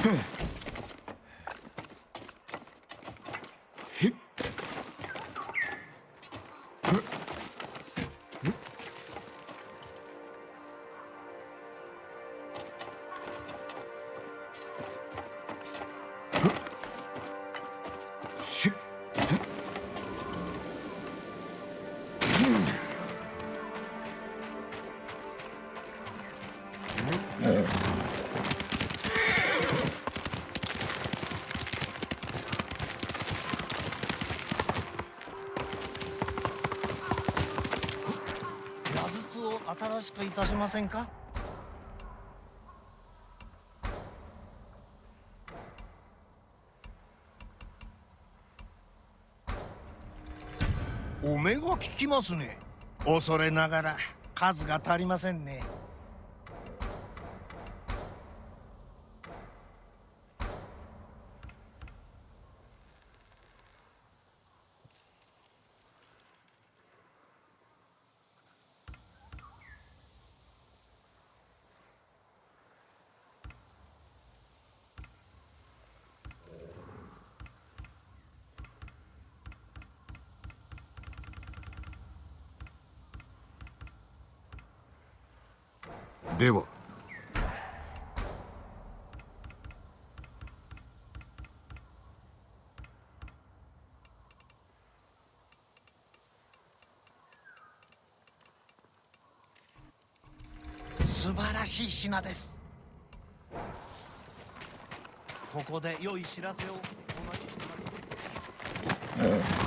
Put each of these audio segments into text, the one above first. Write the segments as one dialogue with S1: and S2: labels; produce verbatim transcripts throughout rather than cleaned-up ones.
S1: 新しくいたしませんか？お目が利きますね。恐れながら数が足りませんね。
S2: では
S1: 素晴らしい品です。ここで良い知らせをお待ちしてます。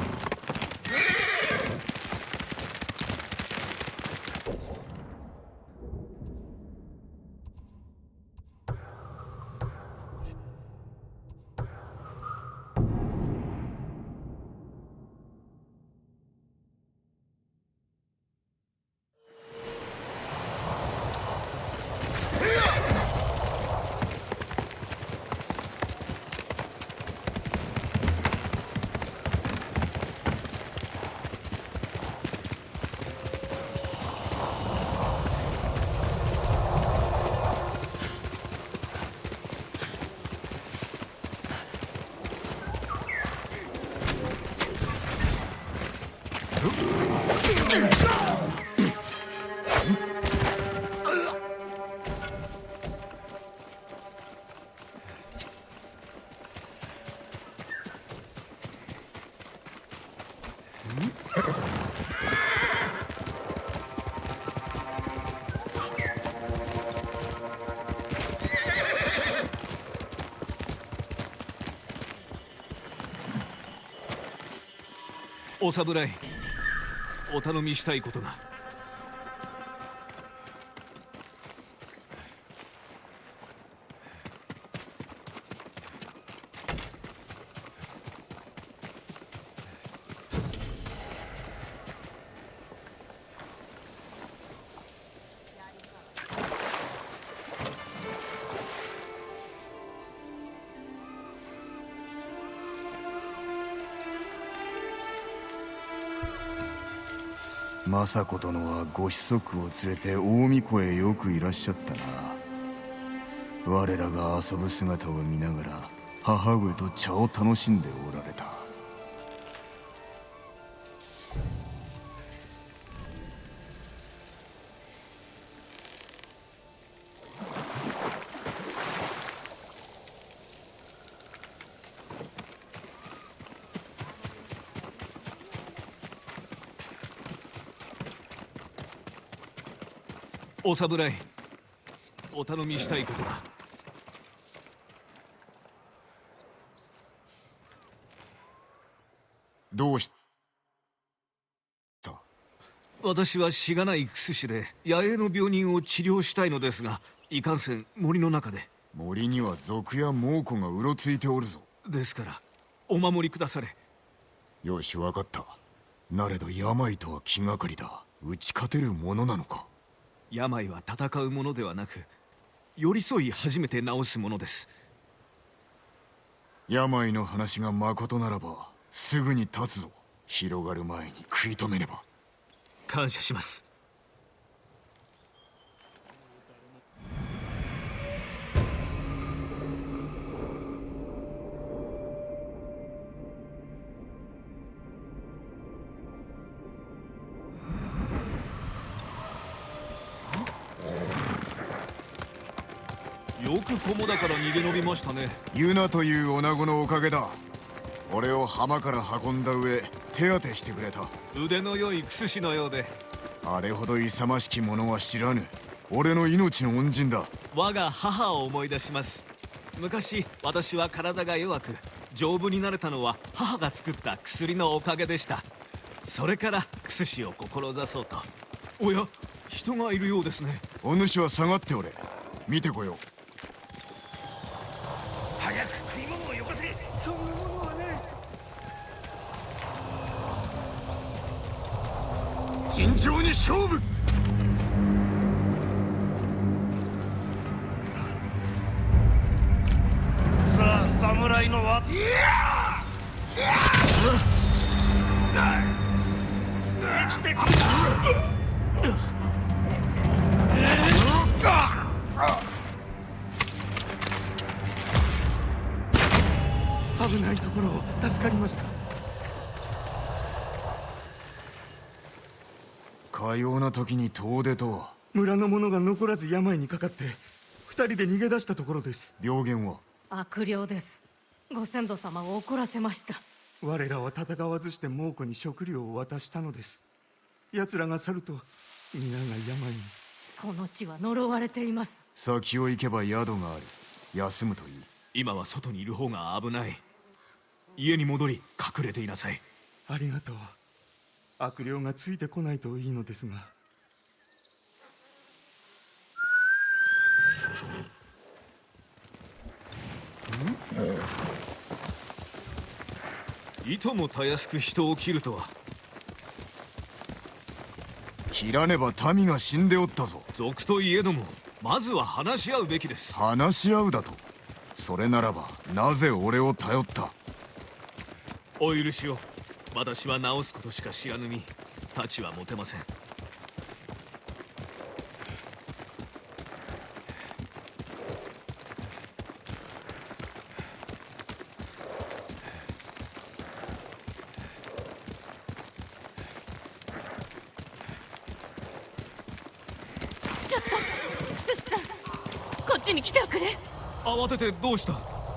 S3: お侍、お頼みしたいことが。
S2: 政子殿はご子息を連れて大巫女へよくいらっしゃったな。我らが遊ぶ姿を見ながら母上と茶を楽しんでおられた。
S3: お侍、お頼みしたいことが。
S2: どうした？
S3: 私はしがない薬師で野営の病人を治療したいのですが、いかんせん森の中で。
S2: 森には賊や猛虎がうろついておるぞ。
S3: ですからお守りくだされ。
S2: よし、分かった。なれど病とは気がかりだ。打ち勝てるものなのか？
S3: 病は戦うものではなく、寄り添い初めて治すものです。
S2: 病の話がまことならばすぐに立つぞ。広がる前に食い止めねば。
S3: 感謝します。 よく菰だから逃げ延びましたね。
S2: ユナという女子のおかげだ。俺を浜から運んだ上手当てしてくれた。
S3: 腕の良いクス氏のようで。
S2: あれほど勇ましき者は知らぬ。俺の命の恩人だ。
S3: 我が母を思い出します。昔私は体が弱く丈夫になれたのは母が作った薬のおかげでした。それからクス氏を志そうと。おや、人がいるようですね。
S2: お主は下がっておれ。見てこよう。
S1: 早く食い物をよこせ。そんなものはね。
S2: 尋常に勝負。
S1: さあ、侍の輪。生きてくれ。危ないところを助かりました。
S2: かような時に遠出とは。
S1: 村の者が残らず病にかかって二人で逃げ出したところです。
S2: 病原は？
S4: 悪霊です。ご先祖様を怒らせました。
S1: 我らは戦わずして猛虎に食料を渡したのです。奴らが去ると皆が病に。
S4: この地は呪われています。
S2: 先を行けば宿がある。休むといい。
S3: 今は外にいる方が危ない。家に戻り隠れていなさい。
S1: ありがとう。悪霊がついてこないといいのですが。
S3: いともたやすく人を切るとは。
S2: 切らねば民が死んでおったぞ。
S3: 賊といえどもまずは話し合うべきです。
S2: 話し合うだと？それならばなぜ俺を頼った？
S3: お許しを。私は直すことしか知らぬ身。太刀は持てません。
S4: ちょっとクスさん、こっちに来ておくれ。
S3: 慌ててどうした？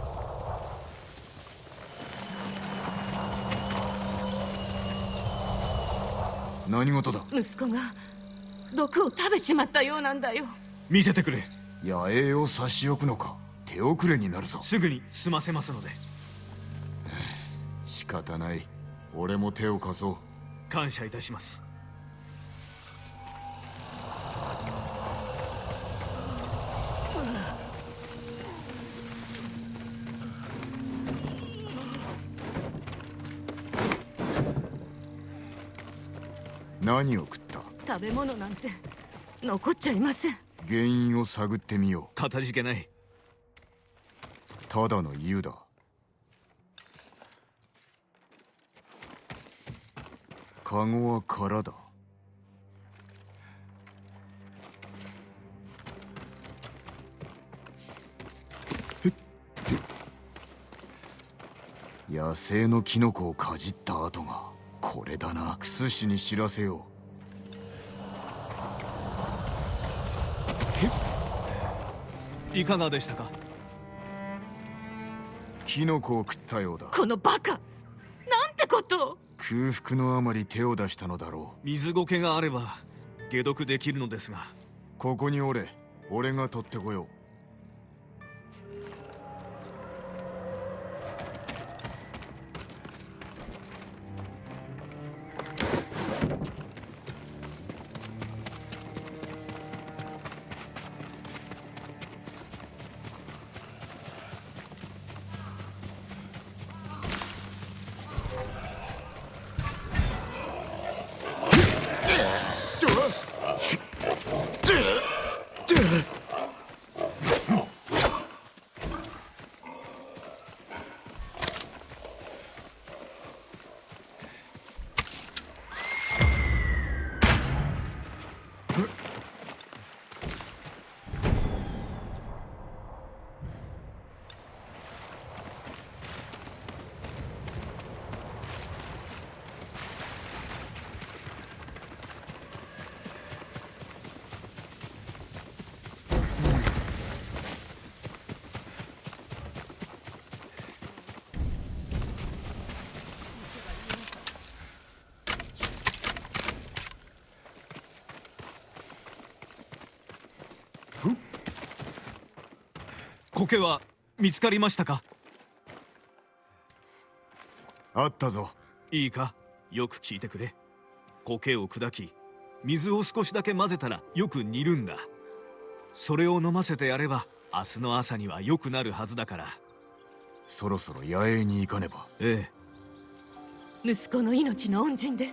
S2: 何事だ？
S4: 息子が毒を食べちまったようなんだよ。
S3: 見せてくれ。
S2: 野営を差し置くのか？手遅れになるぞ。
S3: すぐに済ませますので。
S2: 仕方ない。俺も手を貸そう。
S3: 感謝いたします。
S2: 何を食った？
S4: 食べ物なんて残っちゃいません。
S2: 原因を探ってみよ
S3: かたじけない。
S2: う。ただの湯だ。カゴは空だ。野生のキノコをかじった跡がこれだな。クス氏に知らせよ
S3: いかがでしたか？
S2: う。キノコを食ったようだ。
S4: このバカ、なんてことを。
S2: 空腹のあまり手を出したのだろう。
S3: 水苔があれば解毒できるのですが。
S2: ここにおれ。俺が取ってこよう。
S3: 苔は見つかりましたか？
S2: あったぞ。
S3: いいか、よく聞いてくれ。苔を砕き、水を少しだけ混ぜたらよく煮るんだ。それを飲ませてやれば明日の朝には良くなるはずだから。
S2: そろそろ野営に行かねば。
S3: え
S4: 息子の命の恩人です。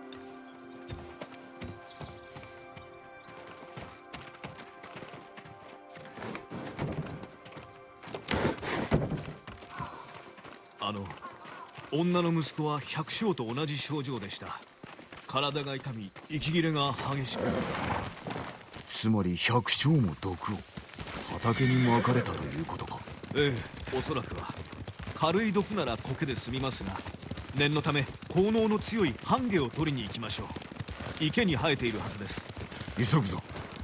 S3: あの女の息子は百姓と同じ症状でした。体が痛み、息切れが激しく。
S2: つまり百姓も毒を畑にまかれたということか。
S3: ええ、おそらくは。軽い毒なら苔で済みますが、念のため効能の強い半毛を取りに行きましょう。池に生えているはずです。
S2: 急ぐぞ。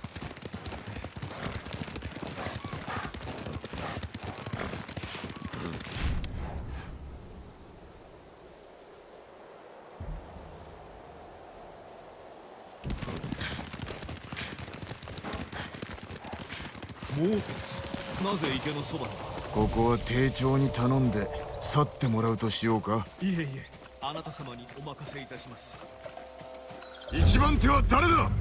S3: もうなぜ池のそばに？
S2: ここは丁重に頼んで去ってもらうとしようか。
S3: いえいえ、あなた様にお任せいたします。
S2: 一番手は誰だ？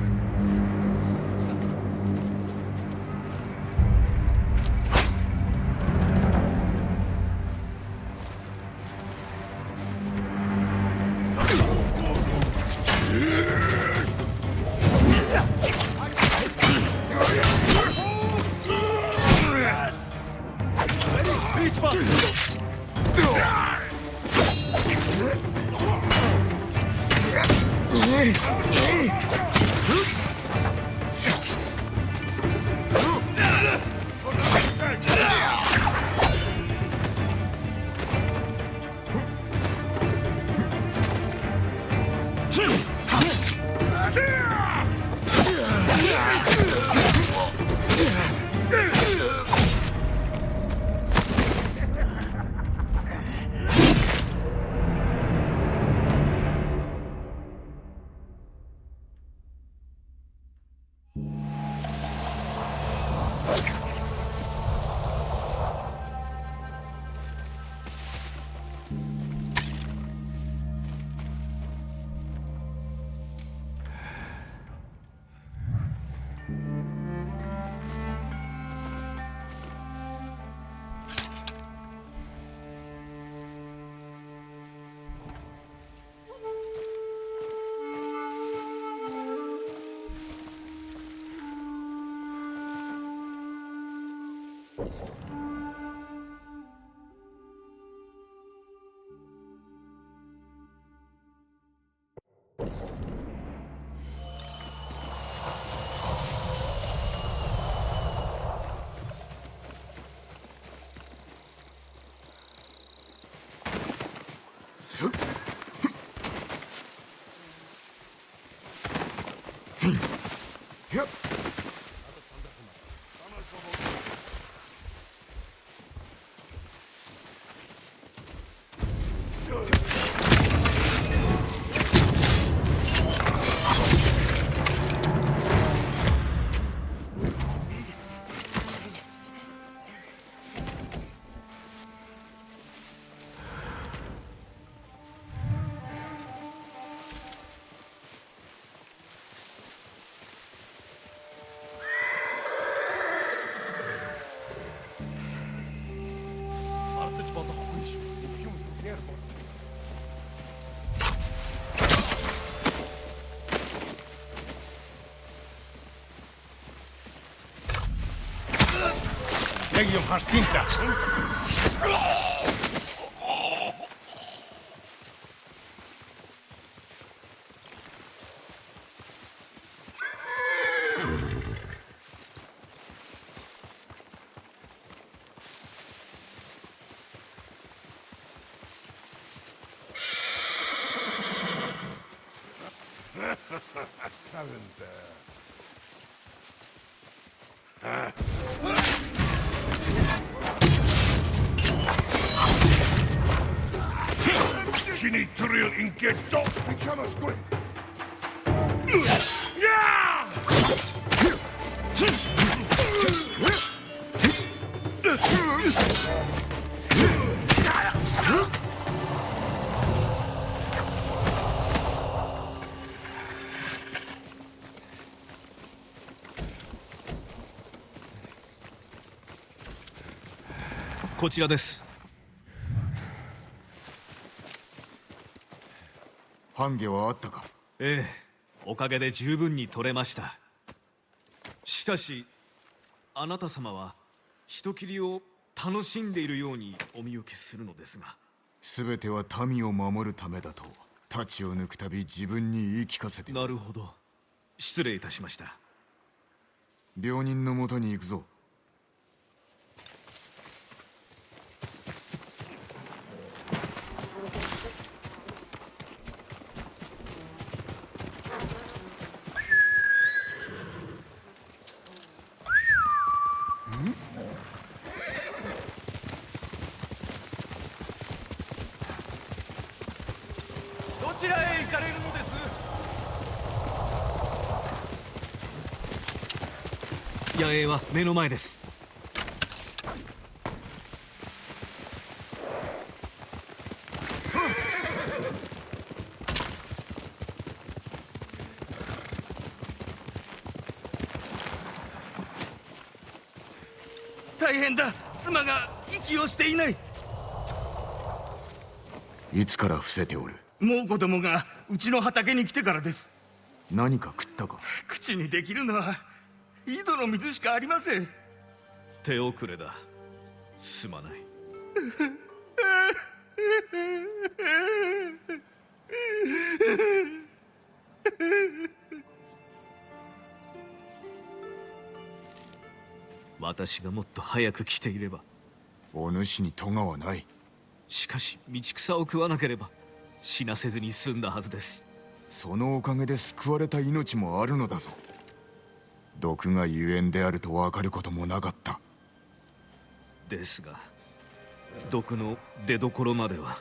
S5: Legion har cinta. Genitorial inquieto. Pichamas güey.
S3: こちらです。
S2: 半下はあったか？
S3: ええ、おかげで十分に取れました。しかしあなた様は人斬りを楽しんでいるようにお見受けするのですが。
S2: 全ては民を守るためだと太刀を抜くたび自分に言い聞かせている。
S3: なるほど、失礼いたしました。
S2: 病人のもとに行くぞ。
S3: どちらへ行かれるのです？野営は目の前です。
S1: 大変だ、妻が息をしていない。
S2: いつから伏せておる？
S1: もう子供がうちの畑に来てからです。
S2: 何か食ったか？
S1: 口にできるのは井戸の水しかありません。
S3: 手遅れだ。すまない。私がもっと早く来ていれば。
S2: お主に咎はない。
S3: しかし道草を食わなければ死なせずに済んだはずです。
S2: そのおかげで救われた命もあるのだぞ。毒がゆえんであると分かることもなかった。
S3: ですが毒の出どころまでは。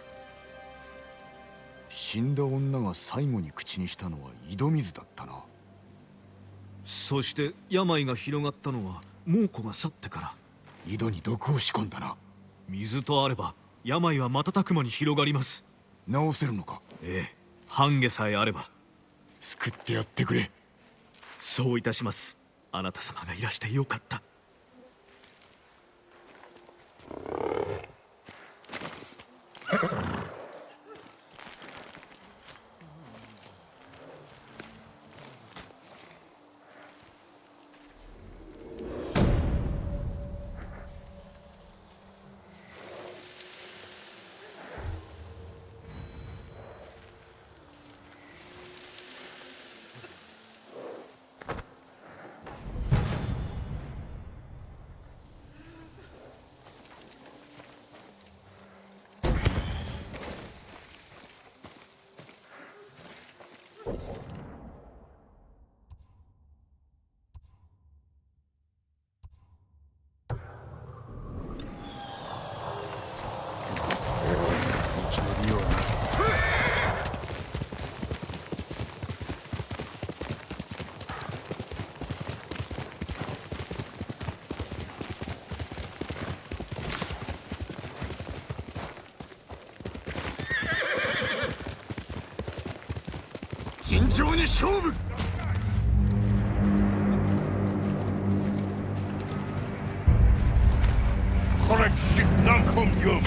S2: 死んだ女が最後に口にしたのは井戸水だったな。
S3: そして病が広がったのは猛虎が去ってから。
S2: 井戸に毒を仕込んだな。
S3: 水とあれば病は瞬く間に広がります。
S2: 治せるのか？
S3: ええ、半下さえあれば。
S2: 救ってやってくれ。
S3: そういたします。あなた様がいらしてよかった。
S2: 慎重に勝負。
S5: Correct non congium.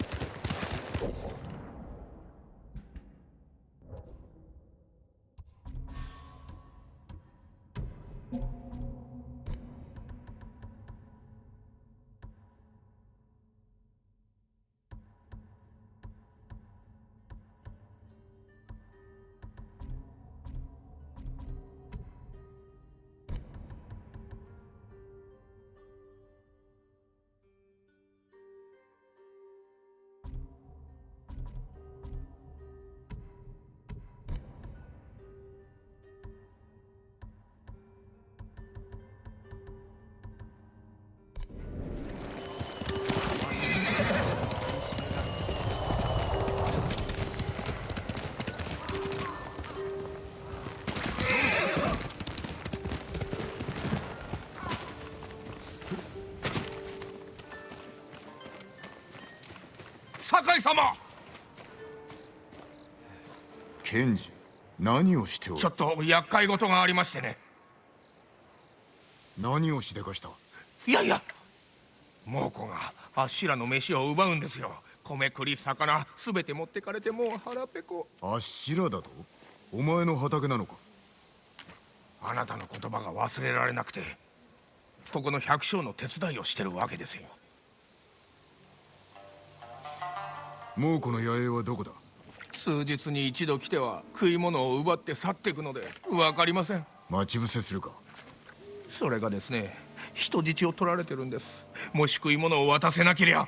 S2: こ
S5: 酒井様。
S2: 賢治、何をしておる？
S5: ちょっと厄介事がありましてね。
S2: 何をしでかした？
S5: いやいや、猛虎があっしらの飯を奪うんですよ。米栗魚すべて持ってかれてもう腹ペコ。
S2: あっしらだと？お前の畑なのか？
S5: あなたの言葉が忘れられなくて、ここの百姓の手伝いをしてるわけですよ。
S2: 猛虎の野営はどこだ？
S5: 数日に一度来ては食い物を奪って去っていくので分かりません。
S2: 待ち伏せするか？
S5: それがですね、人質を取られてるんです。もし食い物を渡せなけりゃ。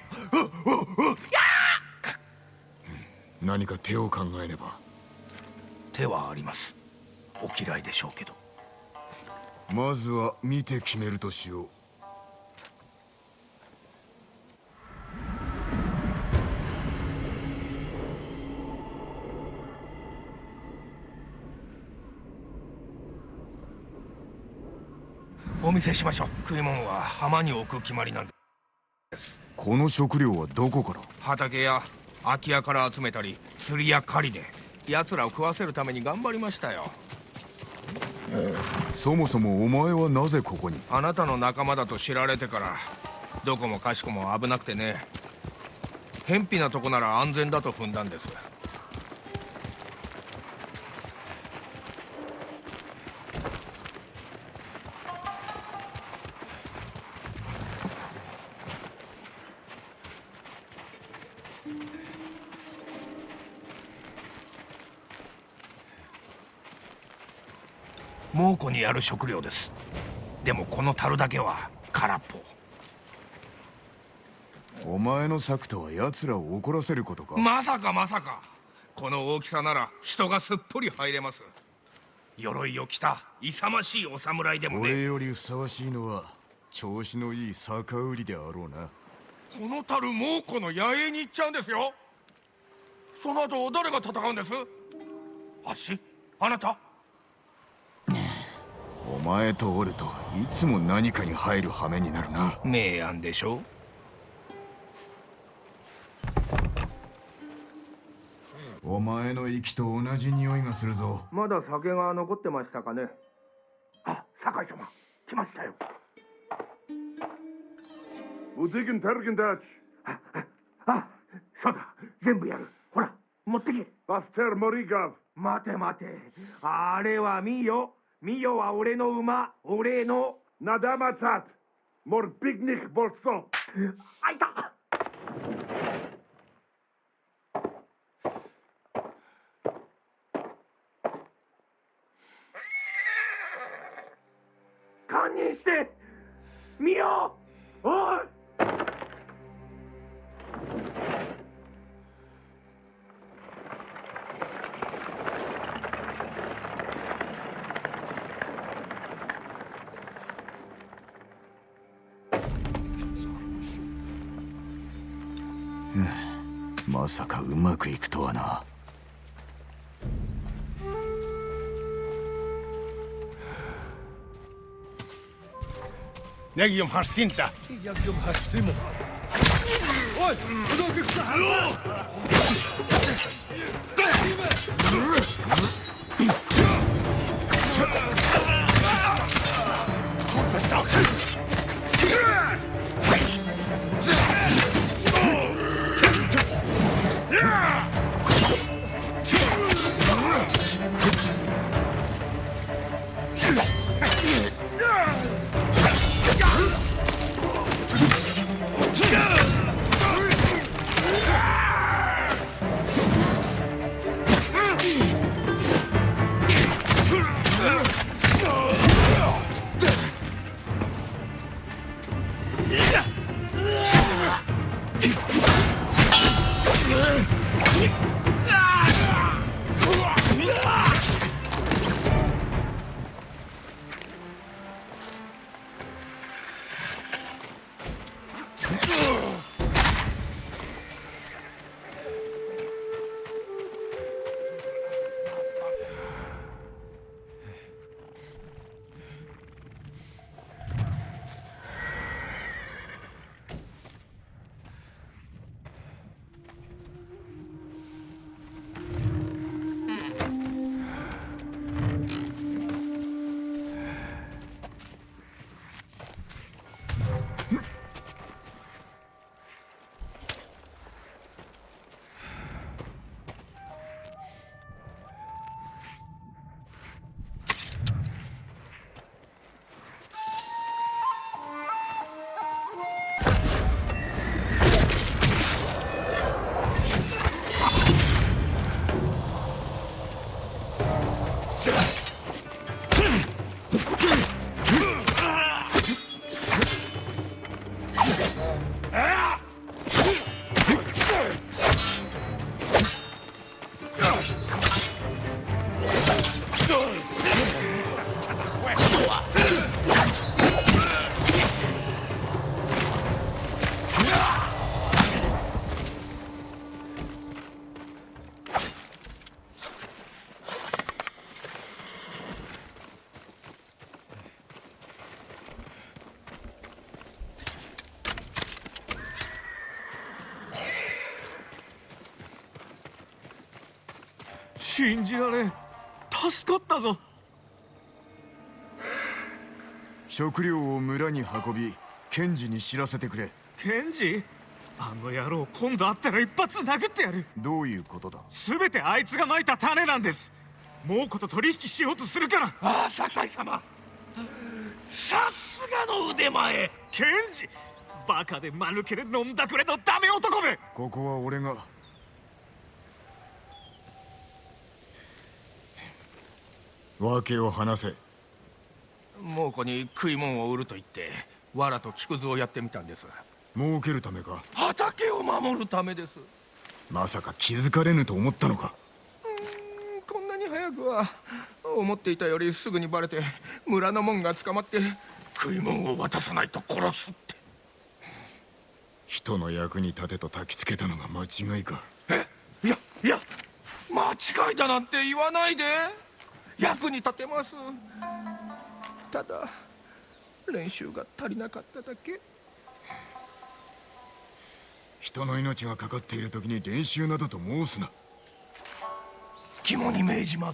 S2: 何か手を考えねば。
S5: 手はあります。お嫌いでしょうけど。
S2: まずは見て決めるとしよう。
S5: お見せしましょう。食い物は浜に置く決まりなんです。
S2: この食料はどこから？
S5: 畑や空き家から集めたり、釣りや狩りで奴らを食わせるために頑張りましたよ。
S2: そもそもお前はなぜここに？
S5: あなたの仲間だと知られてから、どこもかしこも危なくてね、偏僻なとこなら安全だと踏んだんです。猛虎にやる食料です。でもこの樽だけは空っぽ。
S2: お前の策とは奴らを怒らせることか？
S5: まさかまさか。この大きさなら人がすっぽり入れます。鎧を着た勇ましいお侍でもね。
S2: 俺よりふさわしいのは調子のいい酒売りであろうな。
S5: この樽猛虎の野営に行っちゃうんですよ。その後誰が戦うんです？あっし？あなた？
S2: お前とおるといつも何かに入る羽目になるな。
S5: 明暗でしょ。
S2: お前の息と同じ匂いがするぞ。
S5: まだ酒が残ってましたかね。あ、酒井様来ましたよ。
S6: ウディゲン・テルゲンダッチ。
S5: あ、あ、そうだ、全部やる。ほら持ってけ。
S6: バステル・モリガブ。
S5: 待て待て、あれはミヨ。ミヨは俺の馬、俺の。
S6: ナダマタト。モルビグニク・ボルソン。
S5: あいた。堪忍してミヨ。おい。
S2: まさかうまくいくとはな。
S5: نجيم حرسينتا
S6: يجيم حرسيمو. أوي بدوك
S3: 信じられん。助かったぞ。
S2: 食料を村に運び検事に知らせてくれ。
S3: 検事？あの野郎、今度会ったら一発殴ってやる。
S2: どういうことだ？
S3: 全てあいつがまいた種なんです。猛虎と取引しようとするから。
S5: ああ、酒井様、さすがの腕前。
S3: 検事、バカで間抜けで飲んだくれのダメ男め。
S2: ここは俺が。訳を話せ。
S5: 猛虎に食い物を売ると言って藁と木くずをやってみたんです。
S2: 儲けるためか？
S5: 畑を守るためです。
S2: まさか気づかれぬと思ったのか？
S5: うーん、こんなに早くは。思っていたよりすぐにバレて村の者が捕まって食い物を渡さないと殺すって。
S2: 人の役に立てと焚きつけたのが間違いか？
S5: え、いやいや、間違いだなんて言わないで。役に立てます。ただ練習が足りなかっただけ。
S2: 人の命がかかっている時に練習などと申すな。
S5: 肝に銘じます。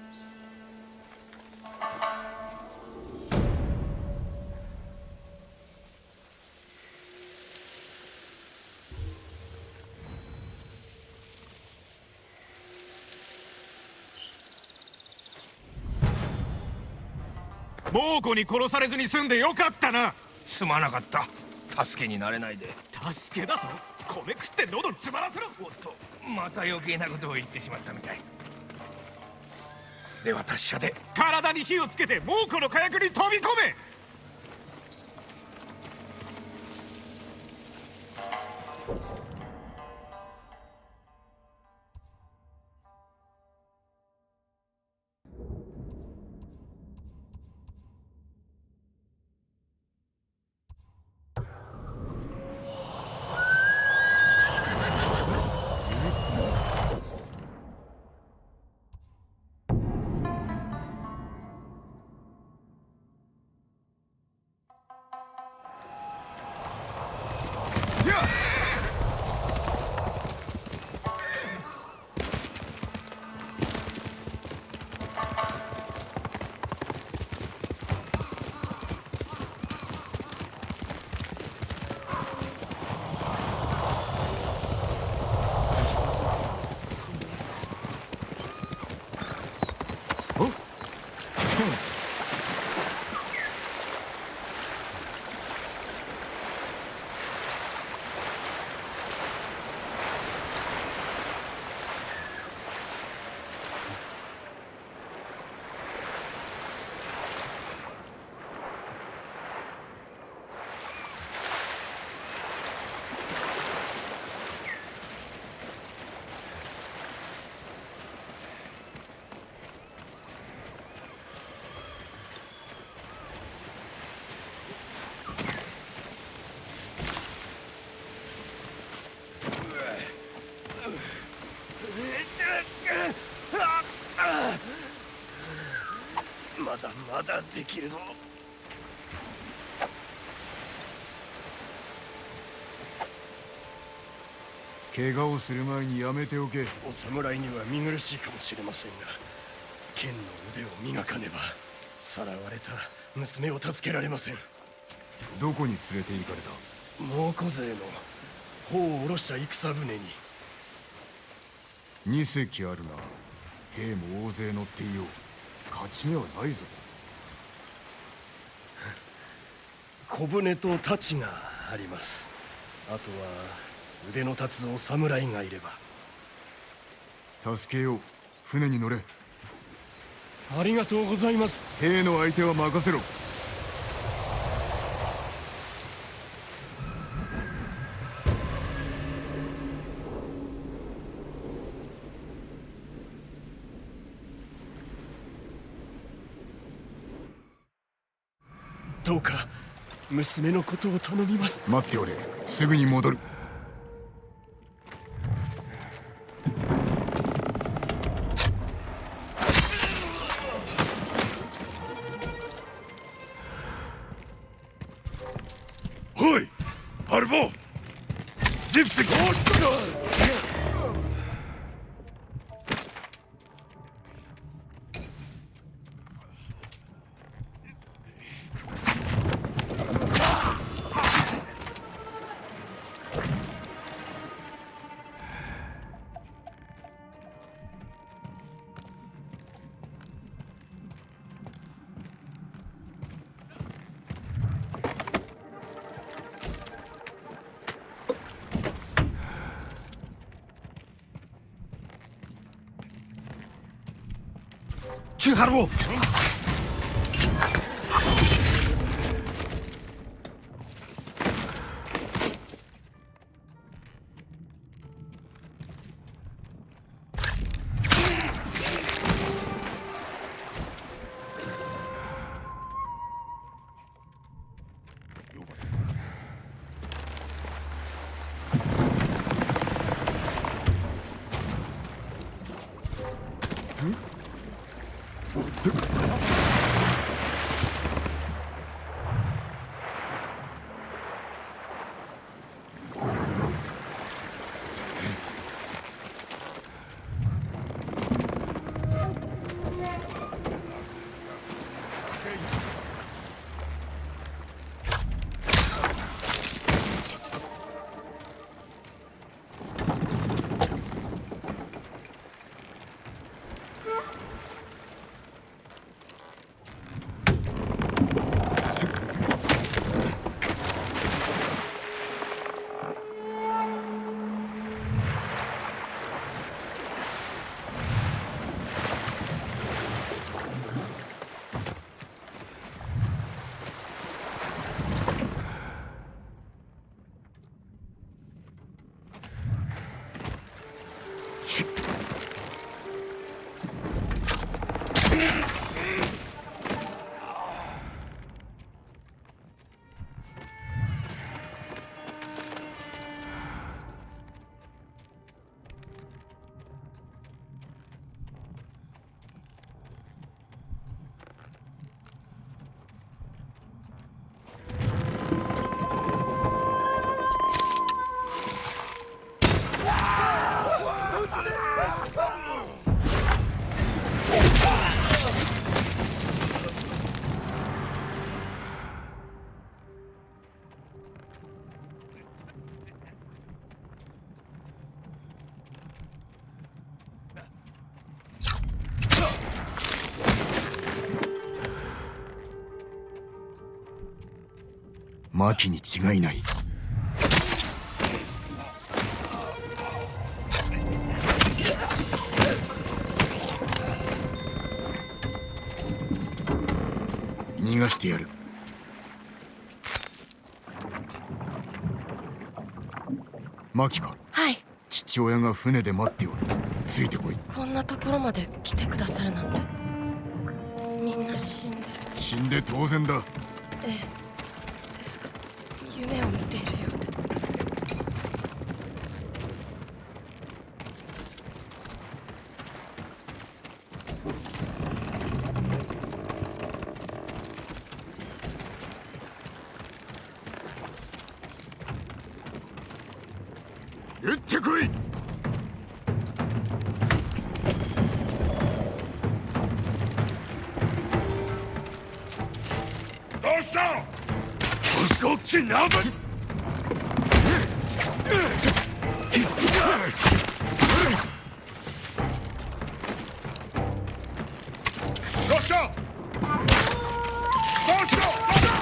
S3: 猛虎に殺されずに済んでよかったな。
S5: すまなかった。助けになれないで。
S3: 助けだと？米食って喉詰まらせろ。
S5: おっと、また余計なことを言ってしまったみたい。では達者で。
S3: 体に火をつけて猛虎の火薬に飛び込め。
S5: まだまだできるぞ。
S2: 怪我をする前にやめておけ。
S7: お侍には見苦しいかもしれませんが、剣の腕を磨かねばさらわれた娘を助けられません。
S2: どこに連れて行かれた？
S7: 猛虎勢の砲を下ろした戦船に。
S2: 二隻あるな。兵も大勢乗っていよう。勝ち目はないぞ。
S7: 小舟と太刀があります。あとは腕の立つお侍がいれば。
S2: 助けよう。船に乗れ。
S7: ありがとうございます。
S2: 兵の相手は任せろ。
S7: どうか娘のことを頼みます。
S2: 待っておれ。すぐに戻る。
S6: おい、アルボー、ジプシー。
S2: 去哈鲁。マキに違いない。逃がしてやる。マキか。
S8: はい。
S2: 父親が船で待っておる。ついてこい。
S8: こんなところまで来てくださるなんて。みんな死んでる。
S2: 死んで当然だ。
S8: ええ。ですが夢を見ているようで。
S2: 撃ってこい。
S6: どうした
S2: こっちなぶ
S6: どうしたどうした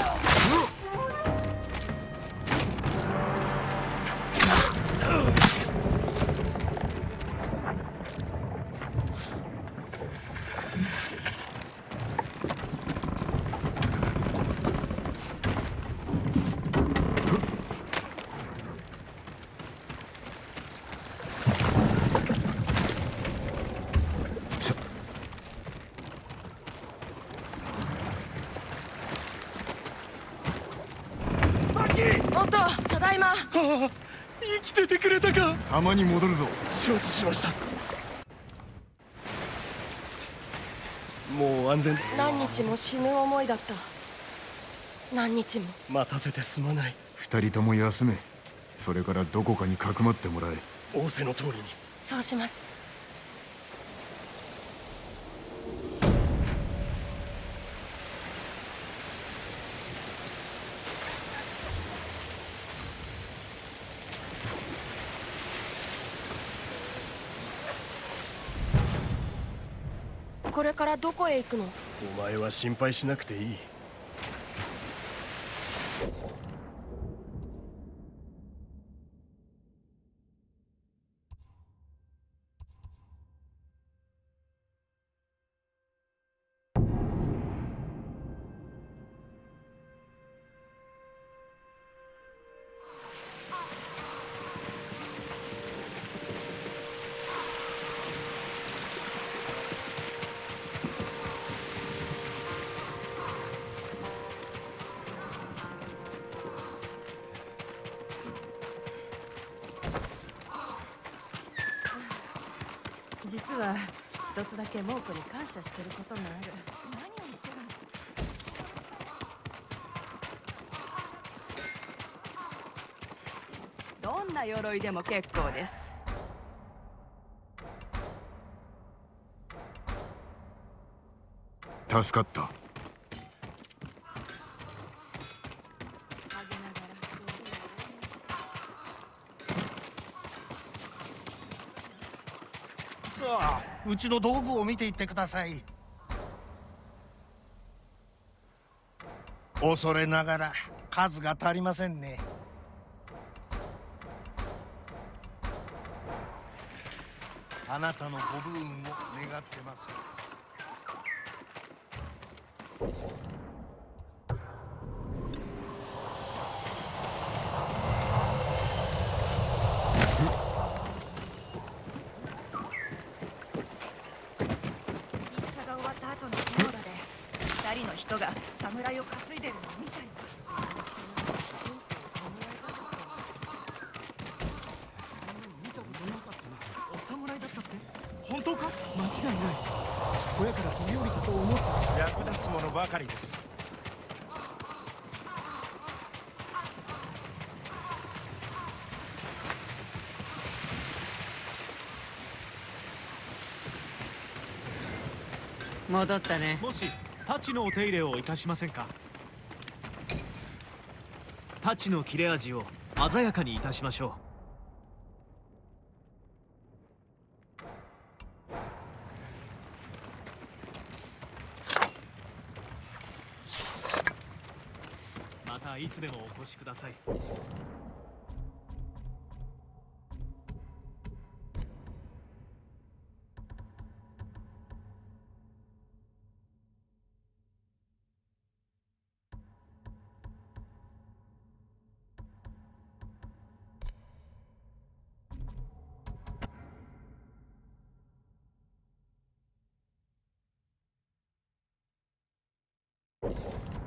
S8: おっと、ただいま。
S7: 生きててくれたか。
S2: 浜に戻るぞ。
S7: 承知しました。もう安全。
S8: 何日も死ぬ思いだった。何日も。
S7: 待たせてすまない。
S2: 二人とも休め。それからどこかにかくまってもらえ。
S7: 仰せの通りに。
S8: そうします。これからどこへ行くの？
S7: お前は心配しなくていい。
S9: 実は一つだけ猛虎に感謝してることがある。何を言ってるの？どんな鎧でも結構です。
S2: 助かった。
S10: さあ、うちの道具を見ていってください。恐れながら数が足りませんね。あなたのご武運を願ってます。
S9: 戦が終わった後の広場で二人の人が侍を担いでるのを見たよ。
S5: お侍だったって本当か？間違いない。小屋から飛び降りたと思った。役立つものばかりです。
S3: 戻ったね。もし太刀のお手入れをいたしませんか？太刀の切れ味を鮮やかにいたしましょう。またいつでもお越しください。
S5: you